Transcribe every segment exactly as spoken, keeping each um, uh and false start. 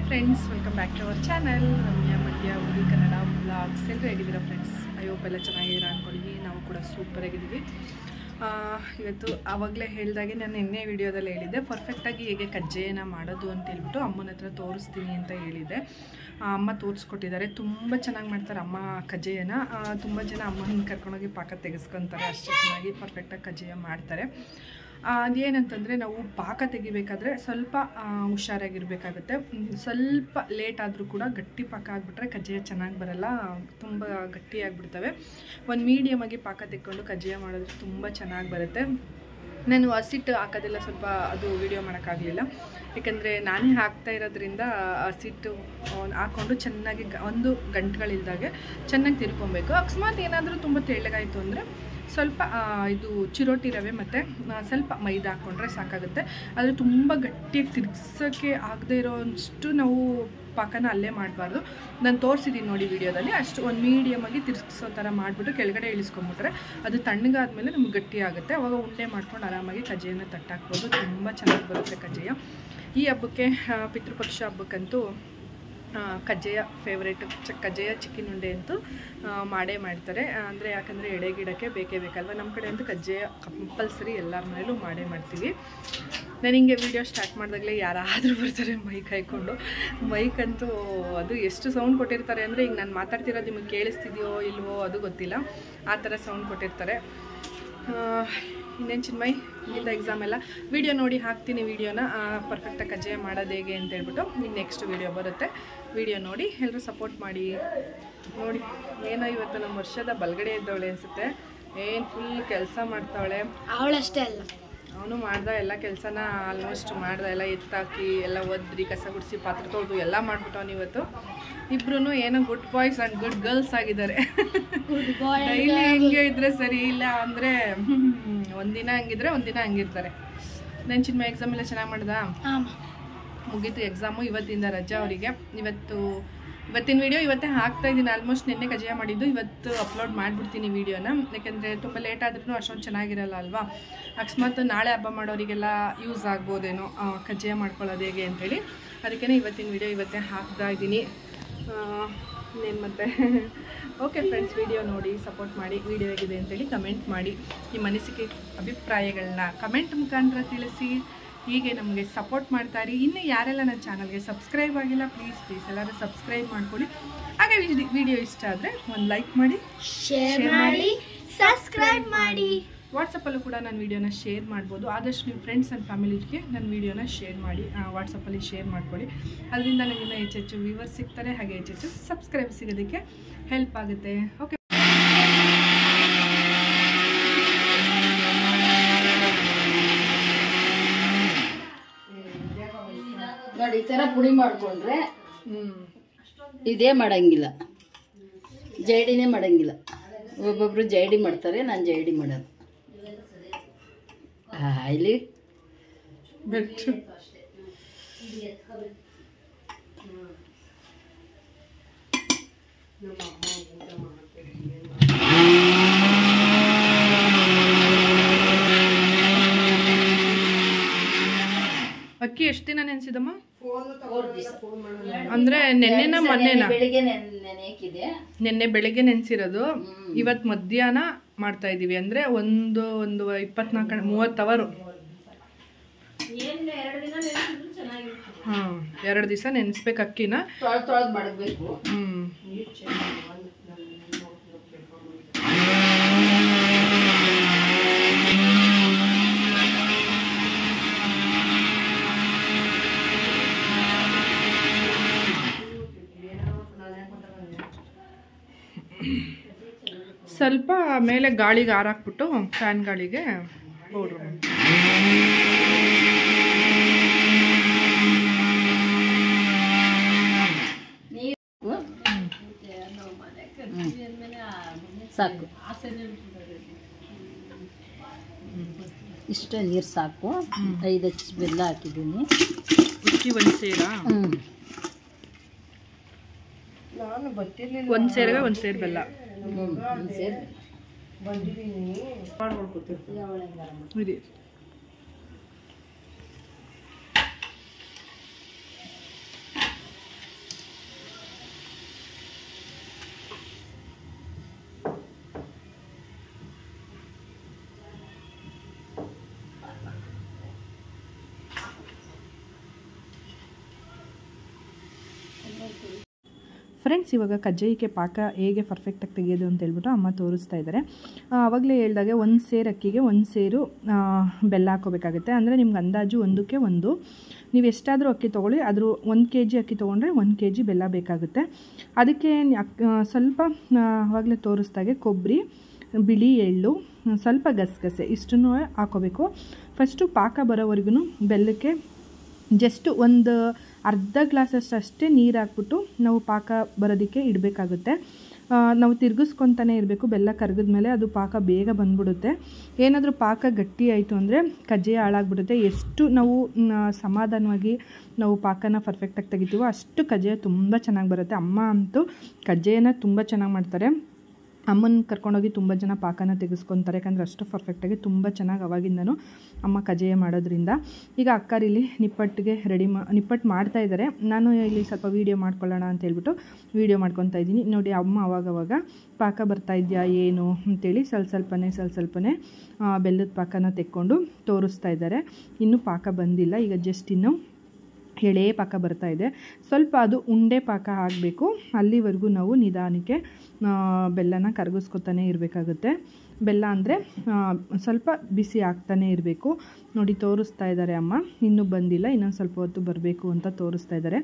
Friends, welcome back to our channel Ramya Mandya ಉಡಿ Kannada blogs. ಎಲ್ಲರೂ ಹೇಗಿದ್ದೀರಾ ಫ್ರೆಂಡ್ಸ್? ಐ ಹೋಪ್ ಎಲ್ಲ ಚೆನ್ನಾಗಿದ್ದೀರಾ ಅಂದ್ಕೊಂಡಿದ್ದೀವಿ. ನಾವು ಕೂಡ ಸೂಪರ್ ಆಗಿದ್ದೀವಿ. ಇವತ್ತು ಆವಾಗಲೇ ಹೇಳಿದಾಗೆ ನಾನು ನಿನ್ನೆ ವಿಡಿಯೋದಲ್ಲಿ ಹೇಳಿದ್ದೆ ಪರ್ಫೆಕ್ಟಾಗಿ ಹೇಗೆ ಕಜ್ಜಾಯನ ಮಾಡೋದು ಅಂತ ಹೇಳ್ಬಿಟ್ಟು ಅಮ್ಮನ ಹತ್ರ ತೋರಿಸ್ತೀನಿ ಅಂತ ಹೇಳಿದ್ದೆ. ಅಮ್ಮ ತೋರಿಸ್ಕೊಟ್ಟಿದ್ದಾರೆ. ತುಂಬ ಚೆನ್ನಾಗಿ ಮಾಡ್ತಾರೆ ಅಮ್ಮ ಕಜ್ಜಾಯನ. ತುಂಬ ಜನ ಅಮ್ಮ ಹಿಂಗೆ ಕರ್ಕೊಂಡೋಗಿ ಪಾಕ ತೆಗೆಸ್ಕೊತಾರೆ. ಅಷ್ಟು ಚೆನ್ನಾಗಿ ಪರ್ಫೆಕ್ಟಾಗಿ ಕಜ್ಜಾಯ ಮಾಡ್ತಾರೆ. ಅದೇನಂತಂದರೆ ನಾವು ಪಾಕ ತೆಗಿಬೇಕಾದ್ರೆ ಸ್ವಲ್ಪ ಹುಷಾರಾಗಿರಬೇಕಾಗುತ್ತೆ. ಸ್ವಲ್ಪ ಲೇಟ್ ಆದರೂ ಕೂಡ ಗಟ್ಟಿ ಪಾಕ ಆಗಿಬಿಟ್ರೆ ಕಜ್ಜಾಯ ಚೆನ್ನಾಗಿ ಬರಲ್ಲ, ತುಂಬ ಗಟ್ಟಿಯಾಗಿಬಿಡ್ತವೆ. ಒಂದು ಮೀಡಿಯಮಾಗಿ ಪಾಕ ತೆಕ್ಕೊಂಡು ಕಜ್ಜಾಯ ಮಾಡಿದ್ರೆ ತುಂಬ ಚೆನ್ನಾಗಿ ಬರುತ್ತೆ. ನಾನು ಹಸಿಟ್ಟು ಹಾಕೋದೆಲ್ಲ ಸ್ವಲ್ಪ ಅದು ವಿಡಿಯೋ ಮಾಡೋಕ್ಕಾಗಲಿಲ್ಲ, ಏಕೆಂದರೆ ನಾನೇ ಹಾಕ್ತಾ ಇರೋದ್ರಿಂದ ಹಸಿಟ್ಟು ಹಾಕ್ಕೊಂಡು ಚೆನ್ನಾಗಿ ಒಂದು ಗಂಟುಗಳಿಲ್ದಾಗೆ ಚೆನ್ನಾಗಿ ತಿರ್ಕೊಬೇಕು. ಅಕಸ್ಮಾತ್ ಏನಾದರೂ ತುಂಬ ತೆಳ್ಳಗಾಯಿತು ಅಂದರೆ ಸ್ವಲ್ಪ ಇದು ಚಿರೋಟಿ ರವೆ ಮತ್ತು ಸ್ವಲ್ಪ ಮೈದಾ ಹಾಕ್ಕೊಂಡ್ರೆ ಸಾಕಾಗುತ್ತೆ. ಆದರೆ ತುಂಬ ಗಟ್ಟಿಯಾಗಿ ತಿರ್ಗ್ಸೋಕ್ಕೆ ಆಗದೆ ಇರೋಷ್ಟು ನಾವು ಪಾಕನ ಅಲ್ಲೇ ಮಾಡಬಾರ್ದು. ನಾನು ತೋರಿಸಿದ್ದೀನಿ ನೋಡಿ ವಿಡಿಯೋದಲ್ಲಿ. ಅಷ್ಟು ಒಂದು ಮೀಡಿಯಮಾಗಿ ತಿರ್ಗಿಸೋ ಥರ ಮಾಡಿಬಿಟ್ಟು ಕೆಳಗಡೆ ಇಳಿಸ್ಕೊಂಬಿಟ್ರೆ ಅದು ತಣ್ಣಗಾದ್ಮೇಲೆ ನಮ್ಗೆ ಗಟ್ಟಿ ಆಗುತ್ತೆ. ಅವಾಗ ಉಂಡೆ ಮಾಡ್ಕೊಂಡು ಆರಾಮಾಗಿ ಕಜ್ಜಾಯನ ತಟ್ಟಾಕ್ಬೋದು. ತುಂಬ ಚೆನ್ನಾಗಿ ಬರುತ್ತೆ ಕಜ್ಜಾಯ. ಈ ಹಬ್ಬಕ್ಕೆ ಪಿತೃಪಕ್ಷ ಹಬ್ಬಕ್ಕಂತೂ ಕಜ್ಜಾಯ ಫೇವ್ರೇಟು. ಚ ಕಜ್ಜಾಯ ಚಿಕ್ಕಿನ ಉಂಡೆ ಅಂತೂ ಮಾಡೇ ಮಾಡ್ತಾರೆ. ಅಂದರೆ ಯಾಕಂದರೆ ಎಡೆ ಗಿಡಕ್ಕೆ ಬೇಕೇ ಬೇಕಲ್ವ. ನಮ್ಮ ಕಡೆ ಅಂತೂ ಕಜ್ಜಾಯ ಕಂಪಲ್ಸರಿ ಎಲ್ಲರ ಮನೇಲೂ ಮಾಡೇ ಮಾಡ್ತೀವಿ. ನಾನು ಹಿಂಗೆ ವೀಡಿಯೋ ಸ್ಟಾರ್ಟ್ ಮಾಡಿದಾಗಲೇ ಯಾರಾದರೂ ಬರ್ತಾರೆ ಮೈಕ್ ಹಾಕ್ಕೊಂಡು. ಮೈಕ್ ಅಂತೂ ಅದು ಎಷ್ಟು ಸೌಂಡ್ ಕೊಟ್ಟಿರ್ತಾರೆ ಅಂದರೆ ಈಗ ನಾನು ಮಾತಾಡ್ತಿರೋದು ನಿಮಗೆ ಕೇಳಿಸ್ತಿದೆಯೋ ಇಲ್ವೋ ಅದು ಗೊತ್ತಿಲ್ಲ, ಆ ಥರ ಸೌಂಡ್ ಕೊಟ್ಟಿರ್ತಾರೆ. ಇನ್ನೇನು ಚಿನ್ಮಯ್ ಇಂದ ಎಕ್ಸಾಮ್ ಎಲ್ಲ ವೀಡಿಯೋ ನೋಡಿ ಹಾಕ್ತೀನಿ. ವೀಡಿಯೋನ ಪರ್ಫೆಕ್ಟಾಗಿ ಕಜ್ಜಾಯ ಮಾಡೋದು ಹೇಗೆ ಅಂತ ಹೇಳ್ಬಿಟ್ಟು ಇನ್ನು ನೆಕ್ಸ್ಟ್ ವೀಡಿಯೋ ಬರುತ್ತೆ. ವೀಡಿಯೋ ನೋಡಿ ಎಲ್ಲರೂ ಸಪೋರ್ಟ್ ಮಾಡಿ. ನೋಡಿ ಏನೋ ಇವತ್ತು ನಮ್ಮ ವರ್ಷದ ಬಲ್ಗಡೆ ಇದ್ದವಳೆ ಅನಿಸುತ್ತೆ. ಏನು ಫುಲ್ ಕೆಲಸ ಮಾಡ್ತಾವಳೆ. ಅವಳಷ್ಟೇ ಅಲ್ಲ, ಅವನು ಮಾಡ್ದ ಎಲ್ಲ ಕೆಲಸನ ಆಲ್ಮೋಸ್ಟ್ ಮಾಡ್ದ. ಎಲ್ಲ ಎತ್ತಾಕಿ ಎಲ್ಲ ಒದ್ರಿ ಕಸ ಗುಡಿಸಿ ಪಾತ್ರೆ ತೊಳೆದು ಎಲ್ಲ ಮಾಡ್ಬಿಟ್ಟವನು ಇವತ್ತು. ಇಬ್ರು ಏನೋ good boys and good girls ಆಗಿದ್ದಾರೆ. ಡೈಲಿ ಹಿಂಗೆ ಇದ್ರೆ ಸರಿ ಇಲ್ಲ ಅಂದರೆ ಒಂದಿನ ಹಂಗಿದ್ರೆ ಒಂದಿನ ಹಂಗಿರ್ತಾರೆ. ನಾನು ಚಿನ್ಮಯ ಎಕ್ಸಾಮ್ ಎಲ್ಲ ಚೆನ್ನಾಗಿ ಮಾಡ್ದ? ಮುಗೀತು ಎಕ್ಸಾಮು. ಇವತ್ತಿಂದ ರಜಾ ಅವರಿಗೆ. ಇವತ್ತು ಇವತ್ತಿನ ವೀಡಿಯೋ ಇವತ್ತೇ ಹಾಕ್ತಾ ಇದ್ದೀನಿ. ಆಲ್ಮೋಸ್ಟ್ ನಿನ್ನೆ ಕಜ್ಜಾಯ ಮಾಡಿದ್ದು ಇವತ್ತು ಅಪ್ಲೋಡ್ ಮಾಡಿಬಿಡ್ತೀನಿ ವೀಡಿಯೋನ. ಯಾಕೆಂದರೆ ತುಂಬ ಲೇಟ್ ಆದ್ರೂ ಅಷ್ಟೊಂದು ಚೆನ್ನಾಗಿರಲ್ಲ ಅಲ್ವಾ. ಅಕಸ್ಮಾತ್ ನಾಳೆ ಹಬ್ಬ ಮಾಡೋರಿಗೆಲ್ಲ ಯೂಸ್ ಆಗ್ಬೋದೇನೋ ಕಜ್ಜಾಯ ಮಾಡ್ಕೊಳ್ಳೋದು ಹೇಗೆ ಅಂಥೇಳಿ. ಅದಕ್ಕೇ ಇವತ್ತಿನ ವೀಡಿಯೋ ಇವತ್ತೇ ಹಾಕ್ತಾ ಇದ್ದೀನಿ. ಇನ್ನೇನು ಮತ್ತೆ ಓಕೆ ಫ್ರೆಂಡ್ಸ್, ವೀಡಿಯೋ ನೋಡಿ ಸಪೋರ್ಟ್ ಮಾಡಿ. ವೀಡಿಯೋ ಹೇಗಿದೆ ಅಂತೇಳಿ ಕಮೆಂಟ್ ಮಾಡಿ. ನಿಮ್ಮ ಅನಿಸಿಕೆ ಅಭಿಪ್ರಾಯಗಳನ್ನ ಕಮೆಂಟ್ ಮುಖಾಂತರ ತಿಳಿಸಿ. ಹೀಗೆ ನಮಗೆ ಸಪೋರ್ಟ್ ಮಾಡ್ತಾರೆ. ಇನ್ನು ಯಾರೆಲ್ಲ ನನ್ನ ಚಾನಲ್ಗೆ ಸಬ್ಸ್ಕ್ರೈಬ್ ಆಗಿಲ್ಲ ಪ್ಲೀಸ್ ಪ್ಲೀಸ್ ಎಲ್ಲರೂ ಸಬ್ಸ್ಕ್ರೈಬ್ ಮಾಡ್ಕೊಳ್ಳಿ. ಹಾಗೆ ವಿಡಿಯೋ ಇಷ್ಟ ಆದರೆ ಒಂದು ಲೈಕ್ ಮಾಡಿ, ಶೇರ್ ಮಾಡಿ, ಸಬ್ಸ್ಕ್ರೈಬ್ ಮಾಡಿ. ವಾಟ್ಸಪ್ಪಲ್ಲೂ ಕೂಡ ನನ್ನ ವೀಡಿಯೋನ ಶೇರ್ ಮಾಡ್ಬೋದು. ಆದಷ್ಟು ನಿಮ್ಮ ಫ್ರೆಂಡ್ಸ್ ಆ್ಯಂಡ್ ಫ್ಯಾಮಿಲಿಗೆ ನನ್ನ ವೀಡಿಯೋನ ಶೇರ್ ಮಾಡಿ. ವಾಟ್ಸಪ್ಪಲ್ಲಿ ಶೇರ್ ಮಾಡ್ಕೊಳ್ಳಿ. ಅದರಿಂದ ನನಗಿನ್ನ ಹೆಚ್ಚೆಚ್ಚು ವ್ಯೂವರ್ಸ್ ಸಿಗ್ತಾರೆ, ಹಾಗೆ ಹೆಚ್ಚೆಚ್ಚು ಸಬ್ಸ್ಕ್ರೈಬ್ ಸಿಗೋದಕ್ಕೆ ಹೆಲ್ಪ್ ಆಗುತ್ತೆ. ಓಕೆ, ನೋಡಿ ಈ ಥರ ಪುಡಿ ಮಾಡಿಕೊಂಡ್ರೆ ಇದೇ ಮಾಡಂಗಿಲ್ಲ, ಜೈಡಿನೇ ಮಾಡಂಗಿಲ್ಲ. ಒಬ್ಬೊಬ್ರು ಜೈಡಿ ಮಾಡ್ತಾರೆ, ನಾನು ಜೈಡಿ ಮಾಡೋದು. ಇಲ್ಲಿ ಬೆಟ್ಟು ಅಕ್ಕಿ ಎಷ್ಟು ದಿನ ನೆನೆಸಿದಮ್ಮ? ಅಂದ್ರೆ ನೆನ್ನೆನ ಮೊನ್ನೆನ? ಬೆಳಿಗ್ಗೆ ನೆನೆಕಿದೆ. ನೆನ್ನೆ ಬೆಳಿಗ್ಗೆ ನೆನೆಸಿರೋದು. ಇವತ್ತು ಮಧ್ಯಾಹ್ನ ಮಾಡ್ತಾ ಇದೀವಿ. ಅಂದ್ರೆ ಒಂದು ಒಂದು ಇಪ್ಪತ್ನಾಲ್ಕು ಮೂವತ್ತು ಅವರು. ಹಾ, ಎರಡು ದಿವಸ ನೆನೆಸ್ಬೇಕು ಅಕ್ಕಿನ. ತೊಳೆದು ತೊಳೆದು ಮಾಡಬೇಕು. ಹ್ಮ್ ಸ್ವಲ್ಪ ಮೇಲೆ ಗಾಳಿಗೆ ಆರಾಕ್ಬಿಟ್ಟು ಫ್ಯಾನ್ ಗಾಳಿಗೆ ಪೌಡ್ರು ಸಾಕು. ಇಷ್ಟ ನೀರು ಸಾಕು. ಐದು ಹಚ್ಚಿ ಬೆಲ್ಲ ಹಾಕಿದ್ದೀನಿ. ಉಕ್ಕಿ ಒಂದು ಸೇರಾ? ಹ್ಞೂ, ಒಂದು ಸೇರಿಗೆ ಒಂದು ಸೇರು ಬೆಲ್ಲ. ಒಂದು ಸೇರು ಇದೆ. ಫ್ರೆಂಡ್ಸ್, ಇವಾಗ ಕಜ್ಜಾಯಕ್ಕೆ ಪಾಕ ಹೇಗೆ ಪರ್ಫೆಕ್ಟಾಗಿ ತೆಗೆಯೋದು ಅಂತ ಹೇಳ್ಬಿಟ್ಟು ಅಮ್ಮ ತೋರಿಸ್ತಾ ಇದ್ದಾರೆ. ಆವಾಗಲೇ ಹೇಳ್ದಾಗೆ ಒಂದು ಸೇರು ಅಕ್ಕಿಗೆ ಒಂದು ಸೇರು ಬೆಲ್ಲ ಹಾಕೋಬೇಕಾಗುತ್ತೆ. ಅಂದರೆ ನಿಮ್ಗೆ ಅಂದಾಜು ಒಂದಕ್ಕೆ ಒಂದು, ನೀವು ಎಷ್ಟಾದರೂ ಅಕ್ಕಿ ತೊಗೊಳ್ಳಿ, ಅದ್ರ ಒಂದು ಕೆ ಜಿ ಅಕ್ಕಿ ತೊಗೊಂಡ್ರೆ ಒಂದು ಕೆ ಜಿ ಬೆಲ್ಲ ಬೇಕಾಗುತ್ತೆ. ಅದಕ್ಕೆ ಸ್ವಲ್ಪ ಆವಾಗಲೇ ತೋರಿಸ್ದಾಗೆ ಕೊಬ್ಬರಿ, ಬಿಳಿ ಎಳ್ಳು, ಸ್ವಲ್ಪ ಗಸಗಸೆ ಇಷ್ಟನ್ನು ಹಾಕೋಬೇಕು. ಫಸ್ಟು ಪಾಕ ಬರೋವರೆಗೂ ಬೆಲ್ಲಕ್ಕೆ ಜಸ್ಟ್ ಒಂದು ಅರ್ಧ ಗ್ಲಾಸಷ್ಟು ಅಷ್ಟೇ ನೀರು ಹಾಕ್ಬಿಟ್ಟು ನಾವು ಪಾಕ ಬರೋದಕ್ಕೆ ಇಡಬೇಕಾಗುತ್ತೆ. ನಾವು ತಿರ್ಗಿಸ್ಕೊತಾನೆ ಇರಬೇಕು. ಬೆಲ್ಲ ಕರಗಿದ ಮೇಲೆ ಅದು ಪಾಕ ಬೇಗ ಬಂದ್ಬಿಡುತ್ತೆ. ಏನಾದರೂ ಪಾಕ ಗಟ್ಟಿ ಆಯಿತು ಅಂದರೆ ಕಜ್ಜಾಯ ಹಾಳಾಗ್ಬಿಡುತ್ತೆ. ಎಷ್ಟು ನಾವು ಸಮಾಧಾನವಾಗಿ ನಾವು ಪಾಕನ ಪರ್ಫೆಕ್ಟಾಗಿ ತೆಗಿತೀವೋ ಅಷ್ಟು ಕಜ್ಜಾಯ ತುಂಬ ಚೆನ್ನಾಗಿ ಬರುತ್ತೆ. ಅಮ್ಮ ಅಂತೂ ಕಜ್ಜಾಯನ ತುಂಬ ಚೆನ್ನಾಗಿ ಮಾಡ್ತಾರೆ. ಅಮ್ಮನ ಕರ್ಕೊಂಡೋಗಿ ತುಂಬ ಜನ ಪಾಕನ ತೆಗೆಸ್ಕೊತಾರೆ, ಯಾಕಂದರೆ ಅಷ್ಟು ಪರ್ಫೆಕ್ಟಾಗಿ ತುಂಬ ಚೆನ್ನಾಗಿ ಅವಾಗಿಂದನೂ ಅಮ್ಮ ಕಜ್ಜಾಯ ಮಾಡೋದ್ರಿಂದ. ಈಗ ಅಕ್ಕರಿಲ್ಲಿ ನಿಪ್ಪಟ್ಟಿಗೆ ರೆಡಿ ಮಾ ನಿಪ್ಪಟ್ಟು ಮಾಡ್ತಾಯಿದ್ದಾರೆ. ನಾನು ಇಲ್ಲಿ ಸ್ವಲ್ಪ ವೀಡಿಯೋ ಮಾಡ್ಕೊಳ್ಳೋಣ ಅಂತ ಹೇಳ್ಬಿಟ್ಟು ವೀಡಿಯೋ ಮಾಡ್ಕೊತಾ ಇದ್ದೀನಿ. ನೋಡಿ, ಅಮ್ಮ ಅವಾಗವಾಗ ಪಾಕ ಬರ್ತಾ ಇದೆಯಾ ಏನು ಅಂತೇಳಿ ಸ್ವಲ್ಪ ಸ್ವಲ್ಪನೇ ಸ್ವಲ್ಪ ಸ್ವಲ್ಪನೇ ಬೆಲ್ಲದ ಪಾಕನ ತೆಕ್ಕೊಂಡು ತೋರಿಸ್ತಾ ಇದ್ದಾರೆ. ಇನ್ನೂ ಪಾಕ ಬಂದಿಲ್ಲ. ಈಗ ಜಸ್ಟ್ ಇನ್ನು ಎಳೆ ಪಾಕ ಬರ್ತಾ ಇದೆ. ಸ್ವಲ್ಪ ಅದು ಉಂಡೆ ಪಾಕ ಆಗಬೇಕು. ಅಲ್ಲಿವರೆಗೂ ನಾವು ನಿಧಾನಕ್ಕೆ ಬೆಲ್ಲನ ಕರಗಿಸ್ಕೊತಾನೆ ಇರಬೇಕಾಗುತ್ತೆ. ಬೆಲ್ಲ ಅಂದರೆ ಸ್ವಲ್ಪ ಬಿಸಿ ಆಗ್ತಾನೆ ಇರಬೇಕು. ನೋಡಿ, ತೋರಿಸ್ತಾ ಇದ್ದಾರೆ ಅಮ್ಮ. ಇನ್ನೂ ಬಂದಿಲ್ಲ, ಇನ್ನೊಂದು ಸ್ವಲ್ಪ ಹೊತ್ತು ಬರಬೇಕು ಅಂತ ತೋರಿಸ್ತಾ ಇದ್ದಾರೆ.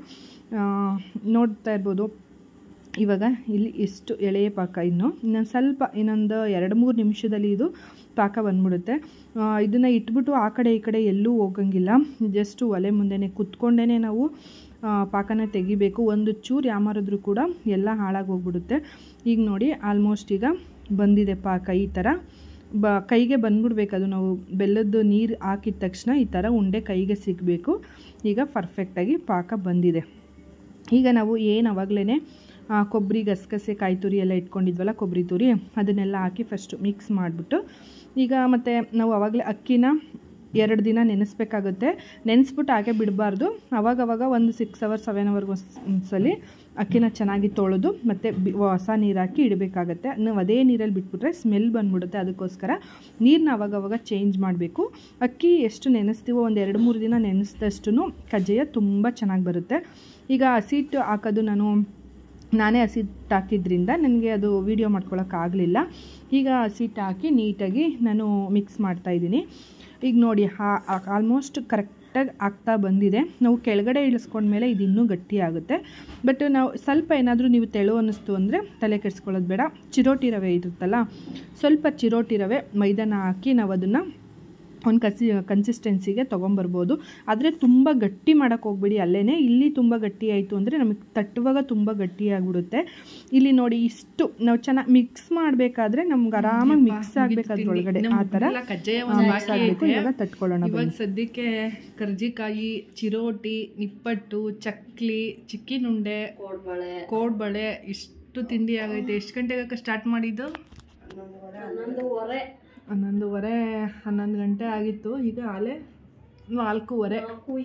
ನೋಡ್ತಾ ಇರ್ಬೋದು ಇವಾಗ ಇಲ್ಲಿ ಎಷ್ಟು ಎಳೆಯ ಪಾಕ. ಇನ್ನು ಇನ್ನೊಂದು ಸ್ವಲ್ಪ ಇನ್ನೊಂದು ಎರಡು ಮೂರು ನಿಮಿಷದಲ್ಲಿ ಇದು ಪಾಕ ಬಂದ್ಬಿಡುತ್ತೆ. ಇದನ್ನು ಇಟ್ಬಿಟ್ಟು ಆ ಕಡೆ ಈ ಕಡೆ ಎಲ್ಲೂ ಹೋಗಂಗಿಲ್ಲ. ಜಸ್ಟು ಒಲೆ ಮುಂದೆನೇ ಕುತ್ಕೊಂಡೇ ನಾವು ಪಾಕನ ತೆಗಿಬೇಕು. ಒಂದು ಚೂರು ಯಾಮಾರಿದ್ರೂ ಕೂಡ ಎಲ್ಲ ಹಾಳಾಗಿ ಹೋಗ್ಬಿಡುತ್ತೆ. ಈಗ ನೋಡಿ, ಆಲ್ಮೋಸ್ಟ್ ಈಗ ಬಂದಿದೆ ಪಾಕ. ಈ ಥರ ಬ ಕೈಗೆ ಬಂದ್ಬಿಡ್ಬೇಕು. ಅದು ನಾವು ಬೆಲ್ಲದ್ದು ನೀರು ಹಾಕಿದ ತಕ್ಷಣ ಈ ಥರ ಉಂಡೆ ಕೈಗೆ ಸಿಗಬೇಕು. ಈಗ ಪರ್ಫೆಕ್ಟಾಗಿ ಪಾಕ ಬಂದಿದೆ. ಈಗ ನಾವು ಏನು ಅವಾಗಲೇ ಕೊಬ್ಬರಿ, ಗಸಗಸೆ, ಕಾಯಿ ತುರಿ ಎಲ್ಲ ಇಟ್ಕೊಂಡಿದ್ವಲ್ಲ, ಕೊಬ್ಬರಿ ತುರಿ, ಅದನ್ನೆಲ್ಲ ಹಾಕಿ ಫಸ್ಟು ಮಿಕ್ಸ್ ಮಾಡಿಬಿಟ್ಟು ಈಗ ಮತ್ತು ನಾವು ಆವಾಗಲೇ ಅಕ್ಕಿನ ಎರಡು ದಿನ ನೆನೆಸ್ಬೇಕಾಗುತ್ತೆ. ನೆನೆಸ್ಬಿಟ್ಟು ಹಾಗೆ ಬಿಡಬಾರ್ದು. ಅವಾಗವಾಗ ಒಂದು ಸಿಕ್ಸ್ ಅವರ್ ಸೆವೆನ್ ಅವರ್ಗೆ ಒಂದ್ಸಲಿ ಅಕ್ಕಿನ ಚೆನ್ನಾಗಿ ತೊಳೆದು ಮತ್ತು ಬಿ ಹೊಸ ನೀರು ಹಾಕಿ ಇಡಬೇಕಾಗತ್ತೆ. ನಾವು ಅದೇ ನೀರಲ್ಲಿ ಬಿಟ್ಬಿಟ್ರೆ ಸ್ಮೆಲ್ ಬಂದ್ಬಿಡುತ್ತೆ. ಅದಕ್ಕೋಸ್ಕರ ನೀರನ್ನ ಅವಾಗವಾಗ ಚೇಂಜ್ ಮಾಡಬೇಕು. ಅಕ್ಕಿ ಎಷ್ಟು ನೆನೆಸ್ತೀವೋ ಒಂದು ಎರಡು ಮೂರು ದಿನ ನೆನೆಸಿದಷ್ಟು ಕಜ್ಜಾಯ ತುಂಬ ಚೆನ್ನಾಗಿ ಬರುತ್ತೆ. ಈಗ ಹಸಿಟ್ಟು ಹಾಕೋದು ನಾನು ನಾನೇ ಹಸಿಟ್ಟು ಹಾಕಿದ್ರಿಂದ ನನಗೆ ಅದು ವೀಡಿಯೋ ಮಾಡ್ಕೊಳಕ್ಕಾಗಲಿಲ್ಲ. ಈಗ ಹಸಿಟ್ಟು ಹಾಕಿ ನೀಟಾಗಿ ನಾನು ಮಿಕ್ಸ್ ಮಾಡ್ತಾಯಿದ್ದೀನಿ. ಈಗ ನೋಡಿ, ಆಲ್ಮೋಸ್ಟ್ ಕರೆಕ್ಟಾಗಿ ಆಗ್ತಾ ಬಂದಿದೆ. ನಾವು ಕೆಳಗಡೆ ಇಳಿಸ್ಕೊಂಡ್ಮೇಲೆ ಇದು ಇನ್ನೂ ಗಟ್ಟಿ ಆಗುತ್ತೆ. ಬಟ್ ನಾವು ಸ್ವಲ್ಪ ಏನಾದರೂ ನೀವು ತೆಳು ಅನ್ನಿಸ್ತು ಅಂದರೆ ತಲೆ ಕೆಡಿಸ್ಕೊಳ್ಳೋದು ಬೇಡ. ಚಿರೋಟಿ ರವೆ ಇರುತ್ತಲ್ಲ, ಸ್ವಲ್ಪ ಚಿರೋಟಿ ರವೆ ಮೈದಾನ ಹಾಕಿ ನಾವು ಅದನ್ನು ಒಂದು ಕಸಿ ಕನ್ಸಿಸ್ಟೆನ್ಸಿಗೆ ತೊಗೊಂಬರ್ಬೋದು. ಆದರೆ ತುಂಬ ಗಟ್ಟಿ ಮಾಡೋಕ್ಕೆ ಹೋಗ್ಬೇಡಿ. ಅಲ್ಲೇ ಇಲ್ಲಿ ತುಂಬ ಗಟ್ಟಿ ಆಯಿತು ಅಂದರೆ ನಮಗೆ ತಟ್ಟುವಾಗ ತುಂಬ ಗಟ್ಟಿಯಾಗ್ಬಿಡುತ್ತೆ. ಇಲ್ಲಿ ನೋಡಿ, ಇಷ್ಟು ನಾವು ಚೆನ್ನಾಗಿ ಮಿಕ್ಸ್ ಮಾಡಬೇಕಾದ್ರೆ ನಮ್ಗೆ ಆರಾಮಾಗಿ ಮಿಕ್ಸ್ ಆಗಬೇಕು ಅದ್ರೊಳಗಡೆ. ಆ ಥರ ಮಿಕ್ಸ್ ಆಗಬೇಕು. ಇವಾಗ ತಟ್ಕೊಳ್ಳೋಣ. ಇವಾಗ ಸದ್ಯಕ್ಕೆ ಕರ್ಜಿಕಾಯಿ, ಚಿರೋಟಿ, ನಿಪ್ಪಟ್ಟು, ಚಕ್ಲಿ, ಚಿಕ್ಕಿನುಂಡೆ, ಕೋಡ್ಬಳೆ ಕೋಡ್ಬಳೆ ಇಷ್ಟು ತಿಂಡಿ ಆಗೈತೆ. ಎಷ್ಟು ಗಂಟೆಗೆ ಸ್ಟಾರ್ಟ್ ಮಾಡಿದ್ದು? ಹನ್ನೊಂದುವರೆ ಹನ್ನೊಂದುವರೆ ಹನ್ನೊಂದು ಗಂಟೆ ಆಗಿತ್ತು. ಈಗ ಆಲೆ ನಾಲ್ಕೂವರೆ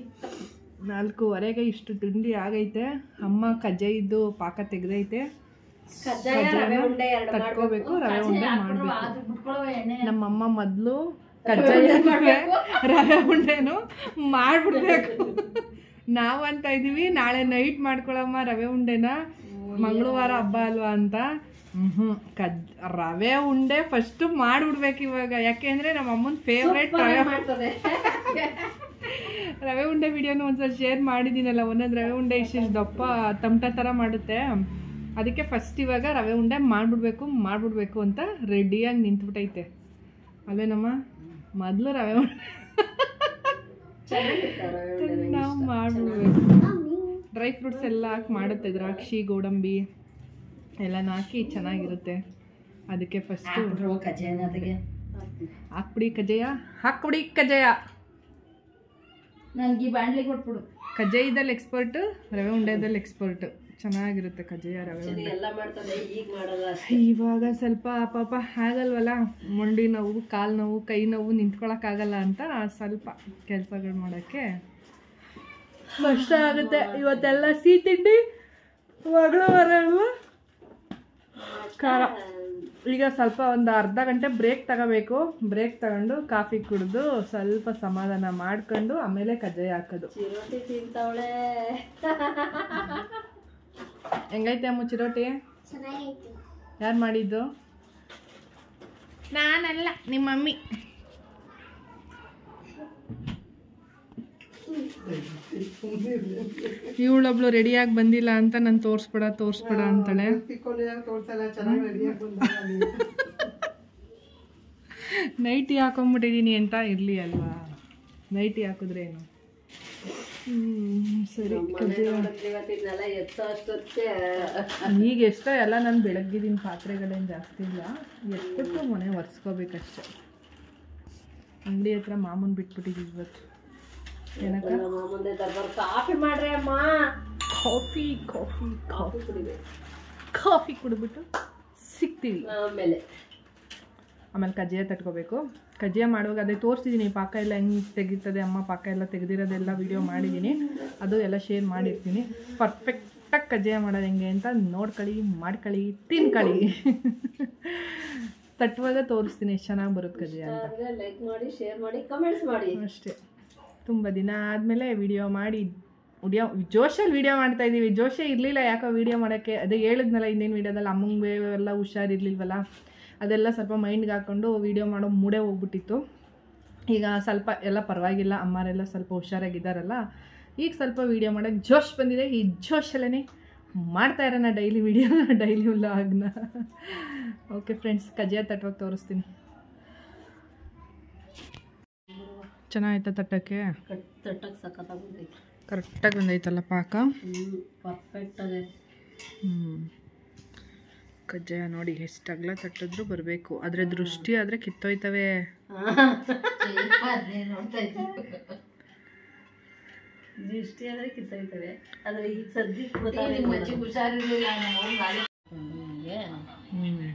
ನಾಲ್ಕೂವರೆಗೆ ಇಷ್ಟು ತಿಂಡಿ ಆಗೈತೆ. ಅಮ್ಮ ಕಜ್ಜಾಯದ್ದು ಪಾಕ ತೆಗೆದೈತೆ. ತಟ್ಕೋಬೇಕು, ರವೆ ಉಂಡೆ ಮಾಡಬೇಕು. ನಮ್ಮಮ್ಮ ಮೊದಲು ಕಜ್ಜಾಯ ರವೆ ಉಂಡೆನು ಮಾಡಿಬಿಡ್ಬೇಕು. ನಾವು ಅಂತ ಇದ್ದೀವಿ ನಾಳೆ ನೈಟ್ ಮಾಡ್ಕೊಳಮ್ಮ ರವೆ ಉಂಡೆನ, ಮಂಗಳವಾರ ಹಬ್ಬ ಅಲ್ವಾ ಅಂತ. ಹ್ಞೂ ಕಜ್ ರವೆ ಉಂಡೆ ಫಸ್ಟು ಮಾಡಿಬಿಡ್ಬೇಕು ಇವಾಗ. ಯಾಕೆಂದರೆ ನಮ್ಮ ಅಮ್ಮನ ಫೇವ್ರೇಟ್ ರವೆ ರವೆ ಉಂಡೆ ವಿಡಿಯೋನು ಒಂದ್ಸಲ ಶೇರ್ ಮಾಡಿದ್ದೀನಲ್ಲ. ಒಂದೊಂದು ರವೆ ಉಂಡೆ ಇಷ್ಟಿಷ್ಟು ದಪ್ಪ ತಮಟ ಥರ ಮಾಡುತ್ತೆ. ಅದಕ್ಕೆ ಫಸ್ಟ್ ಇವಾಗ ರವೆ ಉಂಡೆ ಮಾಡಿಬಿಡ್ಬೇಕು ಮಾಡಿಬಿಡ್ಬೇಕು ಅಂತ ರೆಡಿಯಾಗಿ ನಿಂತ್ಬಿಟ್ಟೈತೆ. ಅಲ್ವೇನಮ್ಮ? ಮೊದಲು ರವೆ ಉಂಡೆ ನಾವು ಮಾಡಿಬಿಡ್ಬೇಕು. ಡ್ರೈ ಫ್ರೂಟ್ಸ್ ಎಲ್ಲ ಹಾಕಿ ಮಾಡುತ್ತೆ. ದ್ರಾಕ್ಷಿ, ಗೋಡಂಬಿ ಎಲ್ಲನೂ ಹಾಕಿ ಚೆನ್ನಾಗಿರುತ್ತೆ. ಅದಕ್ಕೆ ಫಸ್ಟು ಹಾಕ್ಬಿಡಿ ಕಜ್ಜಾಯ, ಹಾಕ್ಬಿಡಿ ಕಜ್ಜಾಯ. ನನಗೆ ಬಾಣಲಿ ಕೊಟ್ಬಿಡು. ಕಜ್ಜಾಯದಲ್ಲಿ ಎಕ್ಸ್ಪರ್ಟು, ರವೆ ಉಂಡೆದಲ್ಲಿ ಎಕ್ಸ್ಪರ್ಟು. ಚೆನ್ನಾಗಿರುತ್ತೆ ಕಜ್ಜಾಯ, ರವೆ ಉಂಡೆ. ಎಲ್ಲ ಮಾಡ್ತದೆ, ಈಗ ಮಾಡಲ್ಲ. ಇವಾಗ ಸ್ವಲ್ಪ ಪಾಪ ಆಗಲ್ವಲ್ಲ, ಮಂಡಿ ನೋವು, ಕಾಲು ನೋವು, ಕೈ ನೋವು, ನಿಂತ್ಕೊಳಕ್ಕಾಗಲ್ಲ ಅಂತ ಸ್ವಲ್ಪ ಕೆಲಸಗಳು ಮಾಡೋಕ್ಕೆ ಕಷ್ಟ ಆಗುತ್ತೆ. ಇವತ್ತೆಲ್ಲ ಸಿಹಿ ತಿಂಡಿ, ಮಂಗಳವಾರ ಅಲ್ವಾ, ಖಾರ. ಈಗ ಸ್ವಲ್ಪ ಒಂದು ಅರ್ಧ ಗಂಟೆ ಬ್ರೇಕ್ ತಗೋಬೇಕು. ಬ್ರೇಕ್ ತಗೊಂಡು ಕಾಫಿ ಕುಡಿದು ಸ್ವಲ್ಪ ಸಮಾಧಾನ ಮಾಡ್ಕೊಂಡು ಆಮೇಲೆ ಕಜ್ಜಾಯ ಹಾಕೋದು. ಚಿರೋಟಿ ತಿಂತವಳೆ. ಹೆಂಗೈತೆ ಅಮ್ಮ ಚಿರೋಟಿ? ಚೆನ್ನಾಗೈತೆ. ಯಾರು ಮಾಡಿದ್ದು? ನಾನಲ್ಲ, ನಿಮ್ಮ ಮಮ್ಮಿ. ಇವಳೊಬ್ಳು ರೆಡಿಯಾಗಿ ಬಂದಿಲ್ಲ ಅಂತ ನಾನು ತೋರಿಸ್ಬೇಡ ತೋರಿಸ್ಬೇಡ ಅಂತಾಳೆ. ನೈಟಿ ಹಾಕೊಂಡ್ಬಿಟ್ಟಿದ್ದೀನಿ ಅಂತ ಇರಲಿ ಅಲ್ವಾ, ನೈಟಿ ಹಾಕಿದ್ರೇನು. ಹ್ಞೂ ಸರಿ. ಈಗ ಎಷ್ಟೋ ಎಲ್ಲ ನಾನು ಬೆಳಗ್ಗಿದ್ದೀನಿ, ಪಾತ್ರೆಗಳೇನು ಜಾಸ್ತಿ ಇಲ್ಲ, ಎಷ್ಟಕ್ಕೂ ಮನೆ ಒರೆಸ್ಕೋಬೇಕಷ್ಟೆ. ಅಂಗಡಿ ಹತ್ರ ಮಾಮೂನ್ ಬಿಟ್ಬಿಟ್ಟಿದ್ದೀವಿ ಇವತ್ತು. ಏನಕ್ಕ? ಕಾಫಿ ಮಾಡ್ರಿ ಅಮ್ಮ. ಕಾಫಿ ಕಾಫಿ ಕಾಫಿ ಕುಡಿಬೇಕು. ಕಾಫಿ ಕುಡಿದ್ಬಿಟ್ಟು ಸಿಗ್ತೀವಿ ಆಮೇಲೆ. ಆಮೇಲೆ ಕಜ್ಜಿಯ ತಟ್ಕೋಬೇಕು. ಕಜ್ಜಿಯ ಮಾಡುವಾಗ ಅದೇ ತೋರಿಸಿದ್ದೀನಿ, ಪಾಕ ಎಲ್ಲ ಹೆಂಗೆ ತೆಗಿತದೆ ಅಮ್ಮ, ಪಾಕ ಎಲ್ಲ ತೆಗೆದಿರೋದೆಲ್ಲ ವೀಡಿಯೋ ಮಾಡಿದ್ದೀನಿ, ಅದು ಎಲ್ಲ ಶೇರ್ ಮಾಡಿರ್ತೀನಿ. ಪರ್ಫೆಕ್ಟಾಗಿ ಕಜ್ಜಿಯ ಮಾಡೋದು ಹೆಂಗೆ ಅಂತ ನೋಡ್ಕೊಳ್ಳಿ, ಮಾಡ್ಕೊಳ್ಳಿ, ತಿನ್ಕೊಳ್ಳಿ. ತಟ್ಟುವಾಗ ತೋರಿಸ್ತೀನಿ ಎಷ್ಟು ಚೆನ್ನಾಗಿ ಬರುತ್ತೆ ಕಜ್ಜಿಯ ಅಂತ. ಲೈಕ್ ಮಾಡಿ, ಶೇರ್ ಮಾಡಿ, ಕಮೆಂಟ್ಸ್ ಮಾಡಿ ಅಷ್ಟೇ. ತುಂಬ ದಿನ ಆದಮೇಲೆ ವಿಡಿಯೋ ಮಾಡಿ ವಿಡಿಯೋ ಜೋಶಲ್ಲಿ ವೀಡಿಯೋ ಮಾಡ್ತಾಯಿದ್ದೀವಿ. ಜೋಶೇ ಇರಲಿಲ್ಲ ಯಾಕೋ ವೀಡಿಯೋ ಮಾಡೋಕ್ಕೆ. ಅದೇ ಹೇಳಿದ್ನಲ್ಲ ಹಿಂದಿನ ವೀಡಿಯೋದಲ್ಲಿ ಅಮ್ಮಂಗೆ ಎಲ್ಲ ಹುಷಾರಿರ್ಲಿಲ್ವಲ್ಲ, ಅದೆಲ್ಲ ಸ್ವಲ್ಪ ಮೈಂಡ್ಗೆ ಹಾಕ್ಕೊಂಡು ವೀಡಿಯೋ ಮಾಡೋ ಮೂಡೇ ಹೋಗ್ಬಿಟ್ಟಿತ್ತು. ಈಗ ಸ್ವಲ್ಪ ಎಲ್ಲ ಪರವಾಗಿಲ್ಲ, ಅಮ್ಮರೆಲ್ಲ ಸ್ವಲ್ಪ ಹುಷಾರಾಗಿದ್ದಾರಲ್ಲ, ಈಗ ಸ್ವಲ್ಪ ವೀಡಿಯೋ ಮಾಡೋಕ್ಕೆ ಜೋಶ್ ಬಂದಿದೆ. ಈ ಜೋಶಲ್ಲೇ ಮಾಡ್ತಾ ಇರೋಣ ಡೈಲಿ ವೀಡಿಯೋ, ಡೈಲಿ ವ್ಲಾಗ್ನ. ಓಕೆ ಫ್ರೆಂಡ್ಸ್, ಕಜ್ಜಿಯ ತಟ್ಟುವಾಗ ತೋರಿಸ್ತೀನಿ. ಚೆನ್ನಾಗಿತ್ತ ತಟ್ಟಕ್ಕೆ? ತಟ್ಟಕ್ಕೆ ಸಖತ್ತಾಗಿ ಕರೆಕ್ಟಾಗಿ ಬಂದೈತಲ್ಲ ಪಾಕ? ಪರ್ಫೆಕ್ಟ್ ಅದೇ. ಹ್ಞೂ ಕಜ್ಜಾಯ ನೋಡಿ ಎಷ್ಟು ಅಗಲ ತಟ್ಟಿದ್ರು ಬರಬೇಕು, ಆದರೆ ದೃಷ್ಟಿ ಆದರೆ ಕಿತ್ತೋಯ್ತವೆ. ದೃಷ್ಟಿ ಆದರೆ ಕಿತ್ತೋಯ್ತವೆ, ಆದರೆ ಈಗ ಸದ್ಯಕ್ಕೆ ಮಜ್ಜಿಗೆ ಹುಷಾರಿರಲಿಲ್ಲ. ಹ್ಞೂ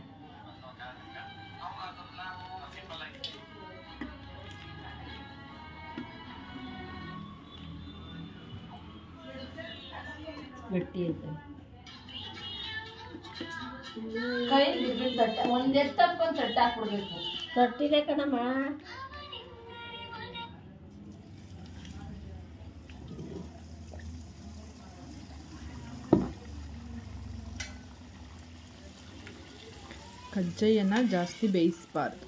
ಗಟ್ಟಿ ಐತೆ. ಕೈ ತಟ್ಟ ಒಂದೇ ತಪ್ಕೊಂಡು ತಟ್ಟ ಹಾಕ್ಬಿಡ್ಬೇಕು. ತಟ್ಟಿದೆ ಕಣಮ್ಮ. ಕಜ್ಜಾಯನ ಜಾಸ್ತಿ ಬೇಯಿಸಬಾರ್ದು,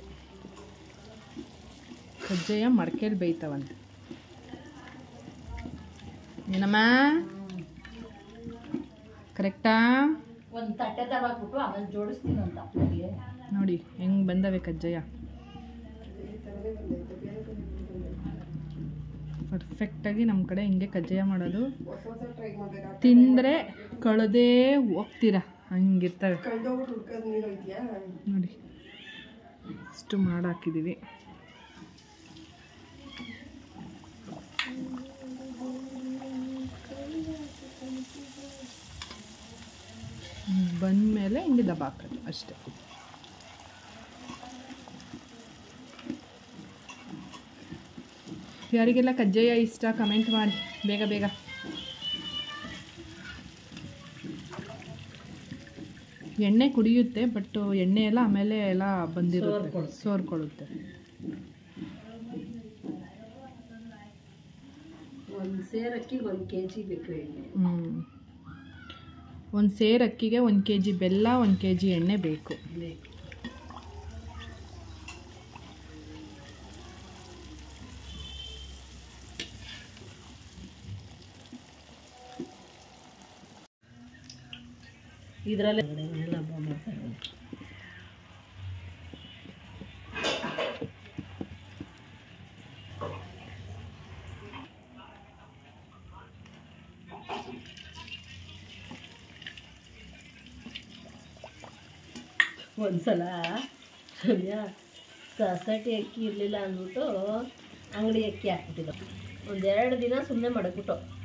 ಕಜ್ಜಾಯ ಮಡಕೆಯಲ್ಲಿ ಬೇಯ್ತಾವಂತೆ. ಏನಮ್ಮ ಕರೆಕ್ಟಾ? ಒಂದು ತಟ್ಟೆ ತಗೊಂಡ್ಬಿಟ್ಟು ಆಮೇಲೆ ಜೋಡಿಸ್ತೀನಿ ಅಂತ ಪ್ಲೇಟ್ಗೆ. ನೋಡಿ ಹೆಂಗೆ ಬಂದವೆ ಕಜ್ಜಾಯ, ಪರ್ಫೆಕ್ಟಾಗಿ ನಮ್ಮ ಕಡೆ ಹಿಂಗೆ ಕಜ್ಜಾಯ ಮಾಡೋದು. ತಿಂದರೆ ಕಳೆದೇ ಹೋಗ್ತೀರಾ, ಹಂಗಿರ್ತವೆ ನೋಡಿ. ಇಷ್ಟು ಮಾಡಾಕಿದ್ದೀವಿ. ಬಂದಮೇಲೆ ಹಿಂಗೆ ದಬ್ಬ ಹಾಕೋದು ಅಷ್ಟೇ. ಯಾರಿಗೆಲ್ಲ ಕಜ್ಜಾಯ ಇಷ್ಟ ಕಮೆಂಟ್ ಮಾಡಿ ಬೇಗ ಬೇಗ. ಎಣ್ಣೆ ಕುಡಿಯುತ್ತೆ, ಬಟ್ ಎಣ್ಣೆ ಎಲ್ಲ ಆಮೇಲೆ ಎಲ್ಲ ಬಂದಿರುತ್ತೆ, ಸೋರ್ಕೊಳ್ಳುತ್ತೆ. ಒಂದು ಸೇರ್ ಅಕ್ಕಿಗೆ ಒಂದು ಕೆ ಜಿ ಬೇಕು ಎಣ್ಣೆ. ಹ್ಞೂ ಒಂದು ಸೇರು ಅಕ್ಕಿಗೆ ಒಂದು ಕೆ ಜಿ ಬೆಲ್ಲ, ಒಂದು ಕೆ ಜಿ ಎಣ್ಣೆ ಬೇಕು. ಇದರಲ್ಲೇ ಹಬ್ಬ ಮಾಡ್ತಾರೆ. ಒಂದ್ಸಲ ಸೊಸೈಟಿ ಅಕ್ಕಿ ಇರಲಿಲ್ಲ ಅಂದ್ಬಿಟ್ಟು ಅಂಗಡಿ ಅಕ್ಕಿ ಹಾಕ್ಬಿಟ್ಟಿದ್ದು. ಒಂದೆರಡು ದಿನ ಸುಮ್ಮನೆ ಮಡಗ್ಬಿಟ್ಟು